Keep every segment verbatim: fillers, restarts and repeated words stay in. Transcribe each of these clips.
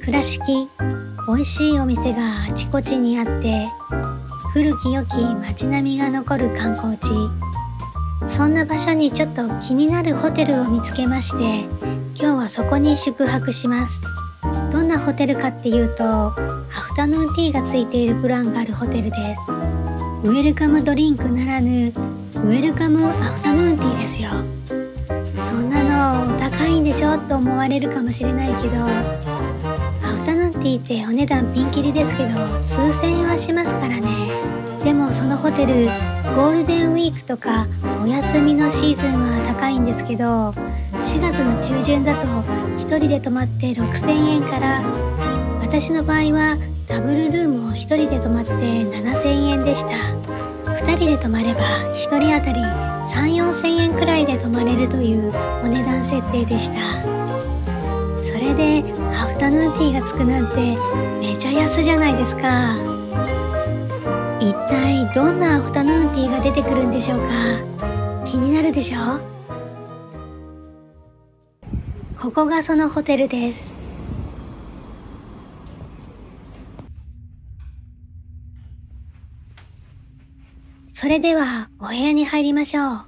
倉敷、美味しいお店があちこちにあって、古き良き街並みが残る観光地。そんな場所にちょっと気になるホテルを見つけまして、今日はそこに宿泊します。どんなホテルかっていうと、アフタヌーンティーがついているプランがあるホテルです。ウェルカムドリンクならぬ、ウェルカムアフタヌーンティーですよ。そんなのお高いんでしょと思われるかもしれないけど、アフタヌーンティーってお値段ピンキリですけど、数千円はしますからね。でもそのホテル、ゴールデンウィークとかお休みのシーズンは高いんですけど、しがつの中旬だとひとりで泊まってろくせんえんから、私の場合はダブルルームをひとりで泊まってななせんえんでした。ふたりで泊まればひとり当たりさん、よんせんえんくらいで泊まれるというお値段設定でした。それでアフタヌーンティーがつくなんてめちゃ安じゃないですか。一体どんなアフタヌーンティーが出てくるんでしょうか。気になるでしょ。ここがそのホテルです。それではお部屋に入りましょう。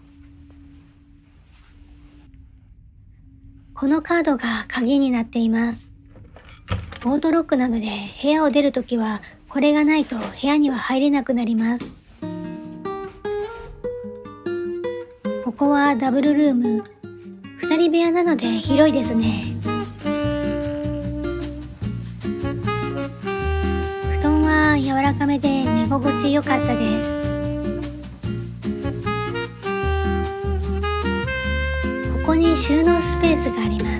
このカードが鍵になっています。オートロックなので部屋を出るときはこれがないと部屋には入れなくなります。ここはダブルルーム。二人部屋なので広いですね。布団は柔らかめで寝心地良かったです。ここに収納スペースがあります。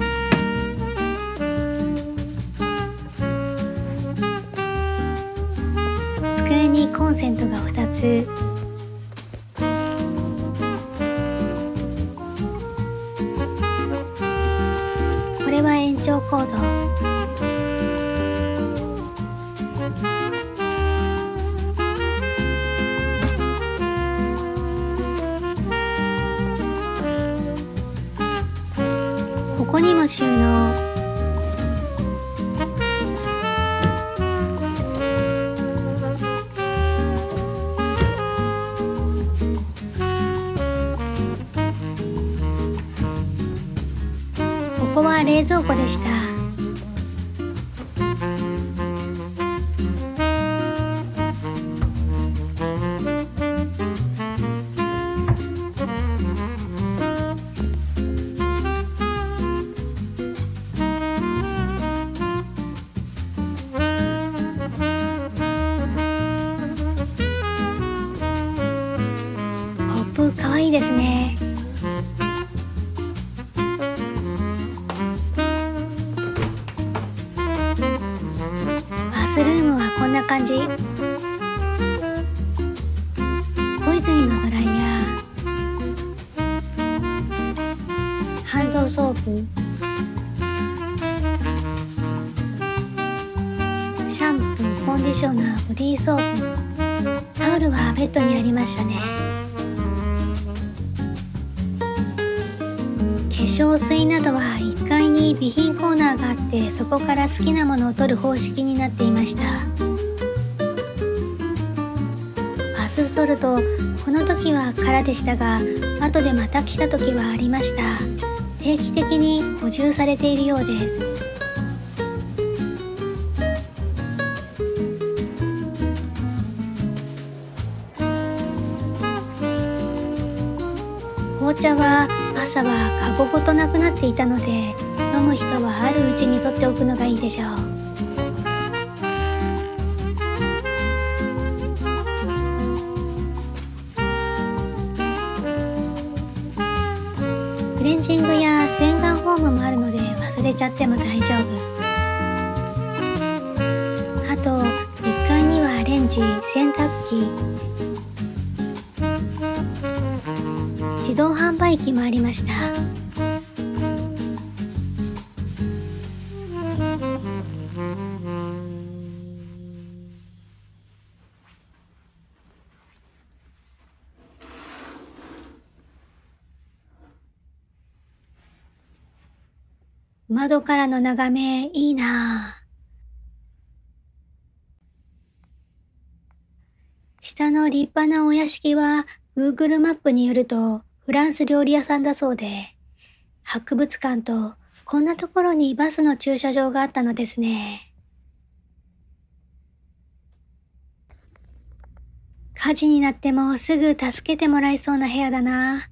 机にコンセントがふたつ。これは延長コード。ここにも収納。ここは冷蔵庫でした。コップかわいいですね。バスルームはこんな感じ。小泉のドライヤー、ハンドソープ、シャンプー、コンディショナー、ボディーソープ。タオルはベッドにありましたね。化粧水などはいっかいに備品コーナーがあって、そこから好きなものを取る方式になっていました。バスソルト、この時は空でしたが、後でまた来た時はありました。定期的に補充されているようです。紅茶は朝はカゴごとなくなっていたので、飲む人はあるうちに取っておくのがいいでしょう。クレンジングや洗顔フォームもあるので忘れちゃっても大丈夫。あといっかいにはレンジ、洗濯機、自動販売機もありました。 窓からの眺めいいなぁ。下の立派なお屋敷は Google マップによるとフランス料理屋さんだそうで、博物館とこんなところにバスの駐車場があったのですね。火事になってもすぐ助けてもらえそうな部屋だな。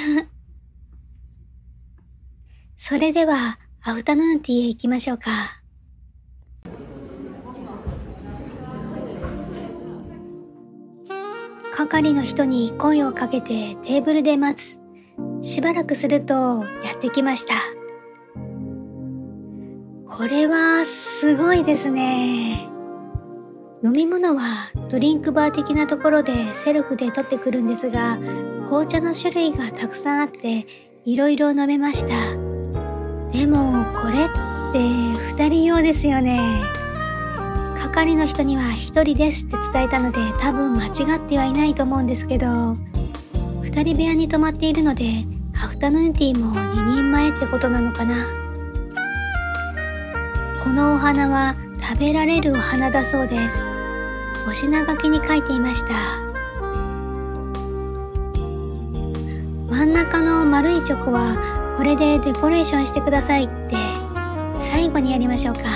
それではアフタヌーンティーへ行きましょうか。係の人に声をかけてテーブルで待つ。しばらくするとやってきました。これはすごいですね。飲み物はドリンクバー的なところでセルフで取ってくるんですが、紅茶の種類がたくさんあっていろいろ飲めました。でもこれってふたり用ですよね。係の人にはひとりですって伝えたので多分間違ってはいないと思うんですけど、ふたり部屋に泊まっているのでアフタヌーンティーもににんまえってことなのかな。このお花は食べられるお花だそうです。お品書きに書いていました。真ん中の丸いチョコはこれでデコレーションしてくださいって最後にやりましょうか。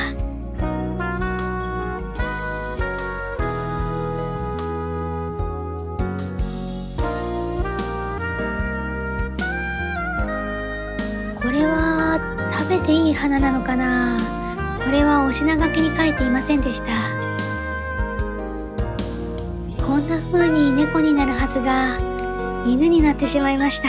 これは食べていい花なのかな。これはお品書きに書いていませんでした。こんな風に猫になるはずが犬になってしまいました。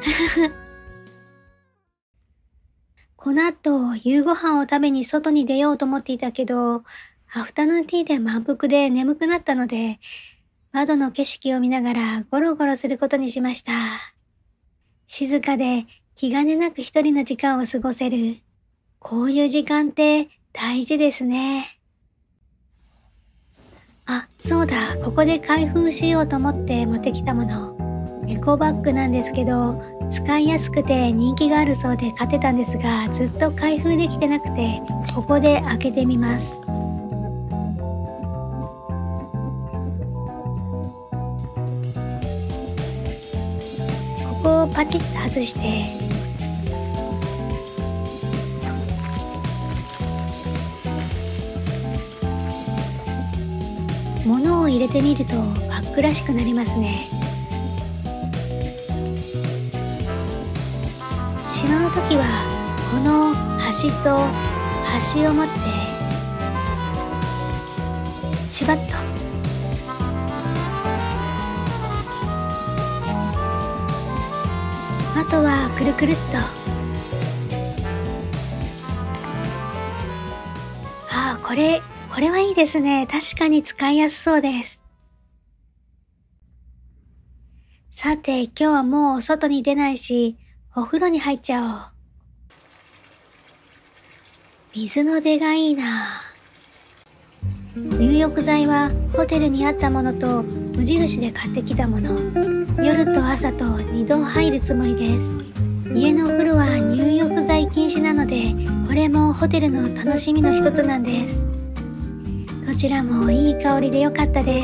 この後夕ご飯を食べに外に出ようと思っていたけど、アフタヌーンティーで満腹で眠くなったので、窓の景色を見ながらゴロゴロすることにしました。静かで気兼ねなく一人の時間を過ごせる。こういう時間って大事ですね。あ、そうだ、ここで開封しようと思って持ってきたもの。エコバッグなんですけど、使いやすくて人気があるそうで買ってたんですが、ずっと開封できてなくて、ここで開けてみます。ここをパチッと外して、物を入れてみるとバッグらしくなりますね。しまうときはこの端と端を持ってシュバッと、あとはくるくるっと。ああ、これこれはいいですね。確かに使いやすそうです。さて、今日はもう外に出ないし、お風呂に入っちゃおう。水の出がいいな。入浴剤はホテルにあったものと無印で買ってきたもの。夜と朝とにど入るつもりです。家のお風呂は入浴剤禁止なので、これもホテルの楽しみの一つなんです。どちらもいい香りでよかったです。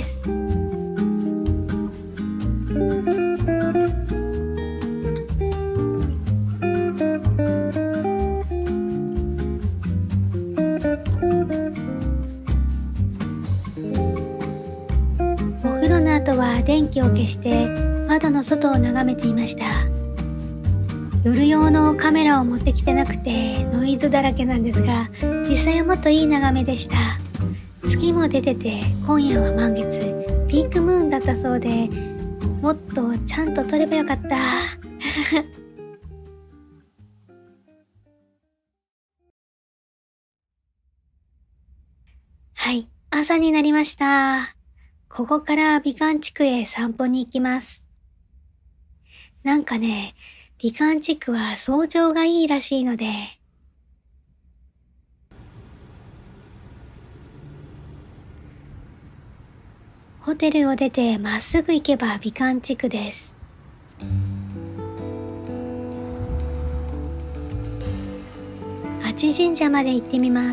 お風呂の後は電気を消して窓の外を眺めていました。夜用のカメラを持ってきてなくてノイズだらけなんですが、実際はもっといい眺めでした。月も出てて今夜は満月、ピンクムーンだったそうで、もっとちゃんと撮ればよかった。はい、朝になりました。ここから美観地区へ散歩に行きます。なんかね、美観地区は早朝がいいらしいので、ホテルを出てまっすぐ行けば美観地区です。あ町神社まで行ってみます。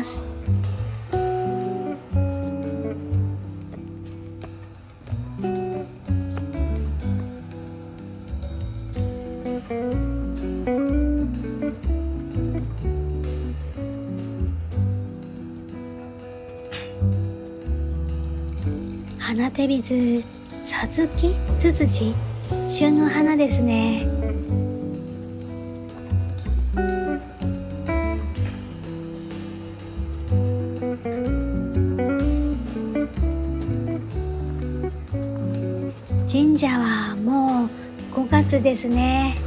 花手水、さつき、つつじ、旬の花ですね。神社はもうごがつですね。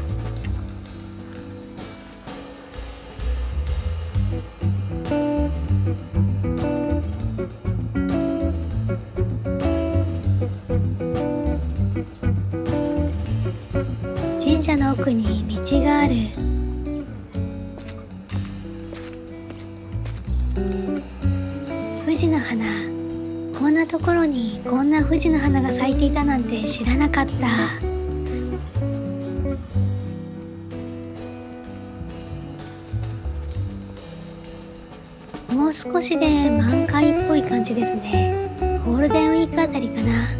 神社の奥に道がある。藤の花、こんなところにこんな藤の花が咲いていたなんて知らなかった。もう少しで満開っぽい感じですね。ゴールデンウィークあたりかな。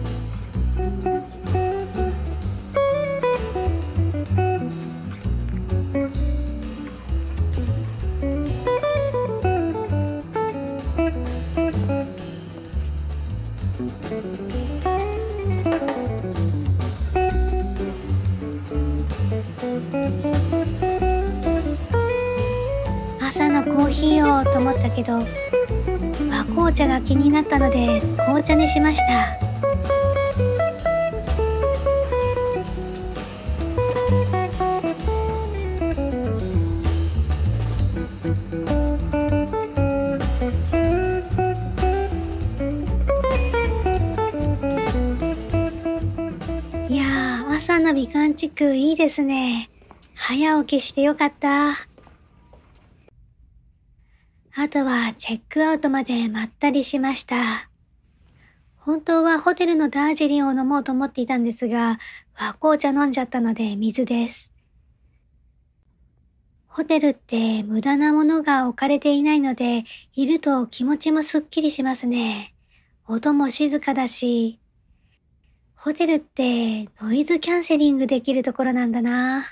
朝のコーヒーをと思ったけど、和紅茶が気になったので紅茶にしました。いやー、朝の美観地区いいですね。早起きしてよかった。あとはチェックアウトまでまったりしました。本当はホテルのダージリンを飲もうと思っていたんですが、和紅茶飲んじゃったので水です。ホテルって無駄なものが置かれていないので、いると気持ちもすっきりしますね。音も静かだし、ホテルってノイズキャンセリングできるところなんだな。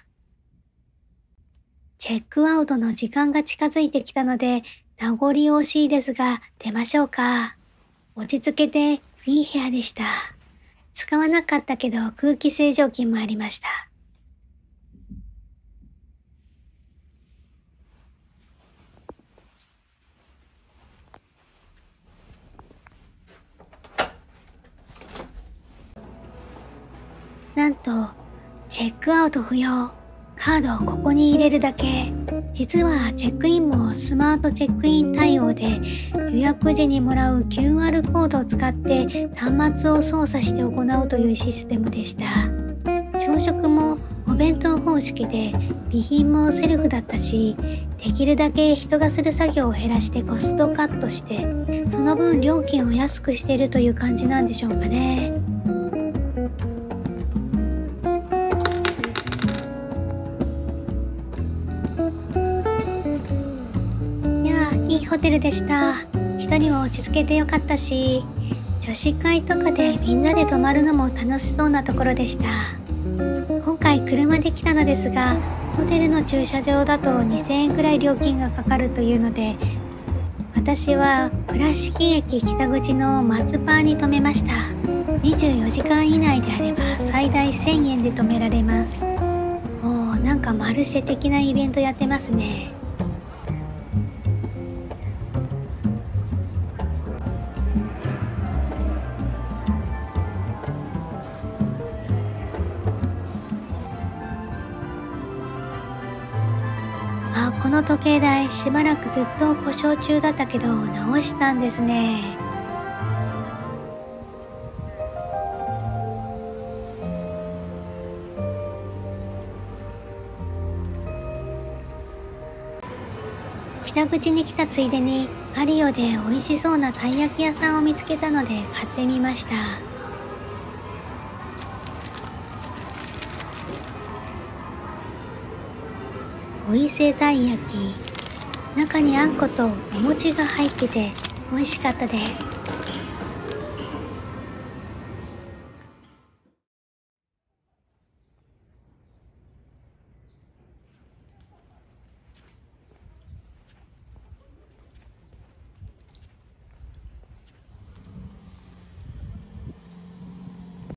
チェックアウトの時間が近づいてきたので、名残惜しいですが出ましょうか。落ち着けていい部屋でした。使わなかったけど空気清浄機もありました。なんとチェックアウト不要。カードをここに入れるだけ。実はチェックインもスマートチェックイン対応で、予約時にもらう キューアール コードを使って端末を操作して行うというシステムでした。朝食もお弁当方式で、備品もセルフだったし、できるだけ人がする作業を減らしてコストカットして、その分料金を安くしているという感じなんでしょうかね。いいホテルでした。人にも落ち着けてよかったし、女子会とかでみんなで泊まるのも楽しそうなところでした。今回車で来たのですが、ホテルの駐車場だとにせんえんくらい料金がかかるというので、私は倉敷駅北口の松パーに停めました。にじゅうよじかん以内であれば最大せんえんで止められます。おー、なんかマルシェ的なイベントやってますね。あ、この時計台しばらくずっと故障中だったけど直したんですね。北口に来たついでにアリオで美味しそうなたい焼き屋さんを見つけたので買ってみました。お伊勢たい焼き、 中にあんことお餅が入ってて美味しかったです。